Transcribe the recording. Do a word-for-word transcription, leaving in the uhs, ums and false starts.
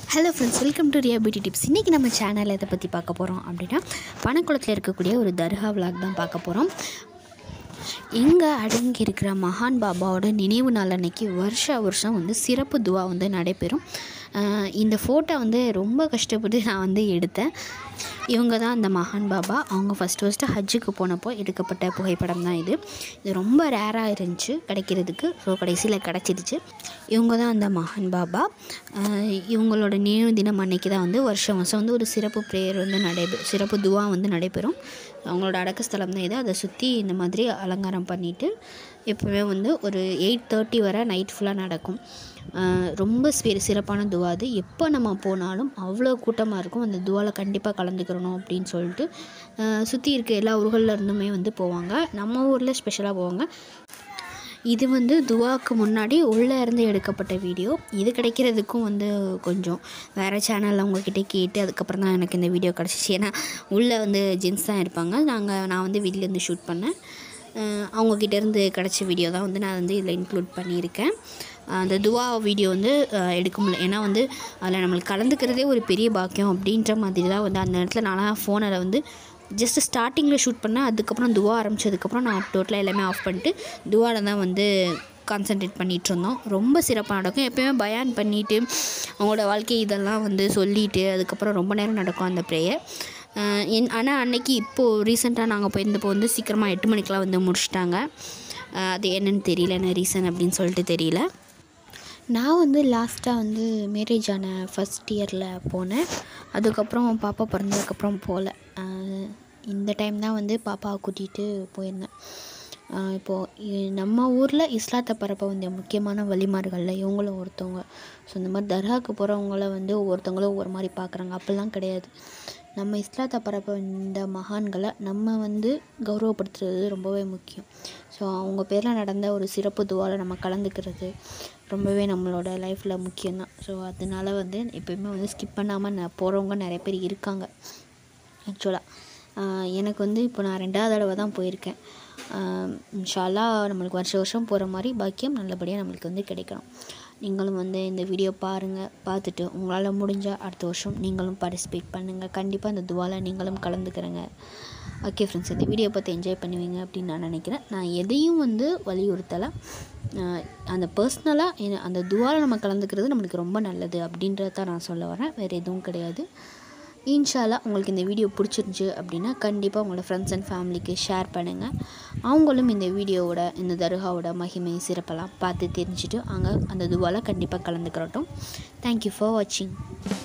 Hello friends, welcome to Riya beauty tips. இன்றைக்கி நம்ம சேனலில் எதை பற்றி பார்க்க போகிறோம் அப்படின்னா, பனக்குளத்தில் இருக்கக்கூடிய ஒரு தர்கா விலாக் தான் பார்க்க போகிறோம். இங்கே அடங்கி இருக்கிற மகான் பாபாவோட நினைவு நாள் அன்னைக்கு வருஷ வருஷம் வந்து சிறப்பு துவா வந்து நடைபெறும். இந்த ஃபோட்டோ வந்து ரொம்ப கஷ்டப்பட்டு நான் வந்து எடுத்தேன். இவங்க தான் அந்த மகான் பாபா. அவங்க ஃபஸ்ட்டு ஃபஸ்ட்டு ஹஜ்ஜுக்கு போனப்போ எடுக்கப்பட்ட புகைப்படம் தான் இது. இது ரொம்ப ரேராக இருந்துச்சு கிடைக்கிறதுக்கு. ஸோ கடைசியில் கிடச்சிருச்சு. இவங்க தான் அந்த மகான் பாபா. இவங்களோட நினைவு தினம் அன்னைக்கு தான் வந்து வருஷம் வருஷம் வந்து ஒரு சிறப்பு ப்ரேயர் வந்து நடைபெ சிறப்பு துவா வந்து நடைபெறும். அவங்களோட அடக்கஸ்தலம் தான் இது. அதை சுற்றி இந்த மாதிரி அலங்காரம் பண்ணிவிட்டு எப்போவுமே வந்து ஒரு எயிட் தேர்ட்டி வரை நைட் ஃபுல்லாக நடக்கும். ரொம்ப சி சிறப்பான துவா அது. எப்போ நம்ம போனாலும் அவ்வளோ கூட்டமாக இருக்கும். அந்த துவாவில் கண்டிப்பாக கலந்துக்கிறணும் அப்படின்னு சொல்லிட்டு சுற்றி இருக்க எல்லா ஊர்களில் இருந்துமே வந்து போவாங்க. நம்ம ஊரில் ஸ்பெஷலாக போவாங்க. இது வந்து துவாவுக்கு முன்னாடி உள்ளே இருந்து எடுக்கப்பட்ட வீடியோ. இது கிடைக்கிறதுக்கும் வந்து கொஞ்சம் வேறு சேனலில் அவங்கக்கிட்ட கேட்டு அதுக்கப்புறம் தான் எனக்கு இந்த வீடியோ கிடச்சிச்சு. ஏன்னா உள்ளே வந்து ஜென்ஸ் தான் இருப்பாங்க. நாங்கள் நான் வந்து வீட்டிலேருந்து ஷூட் பண்ணேன். அவங்கக்கிட்டேருந்து கிடச்ச வீடியோ தான் வந்து நான் வந்து இதில் இன்க்ளூட் பண்ணியிருக்கேன். அந்த துவா வீடியோ வந்து எடுக்க முடியல. ஏன்னா வந்து அதில் நம்மளுக்கு கலந்துக்கிறதே ஒரு பெரிய பாக்கியம் அப்படின்ற மாதிரி தான் வந்து அந்த நேரத்தில் நான்லாம் ஃபோனில் வந்து ஜஸ்ட்டு ஸ்டார்டிங்கில் ஷூட் பண்ணேன். அதுக்கப்புறம் துவா ஆரம்பித்ததுக்கப்புறம் நான் டோட்டலாக எல்லாமே ஆஃப் பண்ணிட்டு துவாவில் தான் வந்து கான்சன்ட்ரேட் பண்ணிகிட்டு இருந்தோம். ரொம்ப சிறப்பாக நடக்கும். எப்போயுமே பயான் பண்ணிவிட்டு அவங்களோட வாழ்க்கை இதெல்லாம் வந்து சொல்லிவிட்டு அதுக்கப்புறம் ரொம்ப நேரம் நடக்கும் அந்த ப்ரேயர். என் ஆனால் அன்னைக்கு இப்போது ரீசெண்டாக நாங்கள் போயிருந்தப்போ வந்து சீக்கிரமாக எட்டு மணிக்கெலாம் வந்து முடிச்சிட்டாங்க. அது என்னென்னு தெரியல, என்ன ரீசன் அப்படின்னு சொல்லிட்டு தெரியல. நான் வந்து லாஸ்ட்டாக வந்து மேரேஜ் ஆன ஃபஸ்ட் இயரில் போனேன். அதுக்கப்புறம் பாப்பா பிறந்ததுக்கப்புறம் போகல. இந்த டைம் தான் வந்து பாப்பாவை கூட்டிகிட்டு போயிருந்தேன். இப்போது நம்ம ஊரில் இஸ்லாத்தை பரப்ப வந்து முக்கியமான வழிமார்களில் இவங்களும் ஒருத்தவங்க. ஸோ இந்த மாதிரி தர்காவுக்கு போகிறவங்கள வந்து ஒவ்வொருத்தவங்களும் ஒவ்வொரு மாதிரி பார்க்குறாங்க. அப்படிலாம் கிடையாது. நம்ம இஸ்லாத்தை பரப்ப இந்த மகான்களை நம்ம வந்து கௌரவப்படுத்துறது ரொம்பவே முக்கியம். ஸோ அவங்க பேரில் நடந்த ஒரு சிறப்பு துவாவில் நம்ம கலந்துக்கிறது ரொம்பவே நம்மளோட லைஃப்பில் முக்கியம்தான். ஸோ அதனால வந்து எப்போயுமே வந்து ஸ்கிப் பண்ணாமல் நான் போகிறவங்க நிறைய பேர் இருக்காங்க. ஆக்சுவலாக எனக்கு வந்து இப்போ நான் ரெண்டாவது தடவை தான் போயிருக்கேன். இன்ஷா அல்லாஹ் நம்மளுக்கு வருஷம் வருஷம் போகிற மாதிரி பாக்கியம் நல்லபடியாக நம்மளுக்கு வந்து கிடைக்கணும். நீங்களும் வந்து இந்த வீடியோ பாருங்கள். பார்த்துட்டு உங்களால் முடிஞ்சால் அடுத்த வருஷம் நீங்களும் பார்ட்டிசிபேட் பண்ணுங்கள். கண்டிப்பாக அந்த துவாவில் நீங்களும் கலந்துக்கிறங்க. ஓகே ஃப்ரெண்ட்ஸ், இந்த வீடியோ பார்த்து என்ஜாய் பண்ணுவீங்க அப்படின்னு நான் நினைக்கிறேன். நான் எதையும் வந்து வலியுறுத்தலை. அந்த பர்சனலாக அந்த துவாவில் நம்ம கலந்துக்கிறது நம்மளுக்கு ரொம்ப நல்லது அப்படின்றத நான் சொல்ல வரேன். வேறு எதுவும் கிடையாது. இன்ஷா அல்லாஹ் உங்களுக்கு இந்த வீடியோ பிடிச்சிருந்துச்சு அப்படின்னா கண்டிப்பாக உங்களோட ஃப்ரெண்ட்ஸ் அண்ட் ஃபேமிலிக்கு ஷேர் பண்ணுங்கள். அவங்களும் இந்த வீடியோவோட இந்த தர்காவோட மகிமை சிறப்பெல்லாம் பார்த்து தெரிஞ்சுட்டு அங்கே அந்த துவாவில் கண்டிப்பாக கலந்துக்கிறட்டும். தேங்க்யூ ஃபார் வாட்சிங்.